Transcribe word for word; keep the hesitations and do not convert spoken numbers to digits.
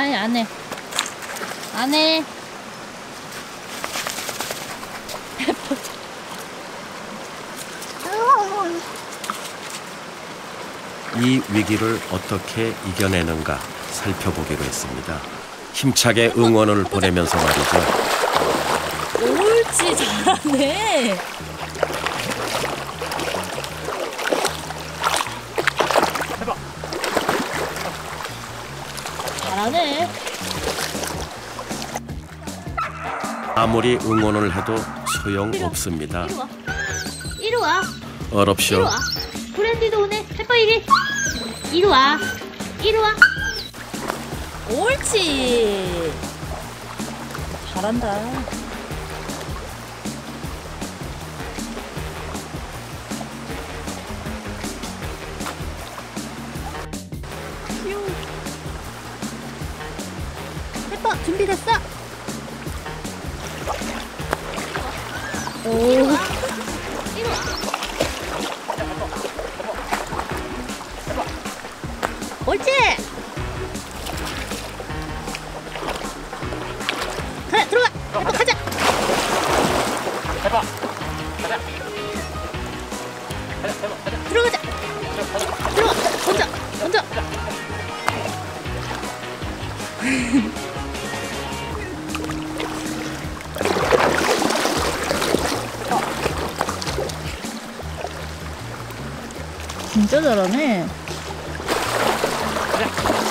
아니 안해 안해. 이 위기를 어떻게 이겨내는가 살펴보기로 했습니다. 힘차게 응원을 보내면서 말이죠. 옳지, 잘하네. 해봐. 잘하네. 아무리 응원을 해도 소용없습니다. 이리 와. 이리 와. 이리 어렵쇼. 와. 브랜디도 오네. 페퍼 이리. 이리 와. 이리 와. 옳지. 잘한다. 휴. 페퍼 준비됐어? 오. 이리 와. 이리 와. 옳지! 가자, 들어가! 해봐, 가자! 해봐. 가자. 가자, 해봐, 가자. 들어가자! 들어가! 던져! 던져! 진짜 잘하네. 가자.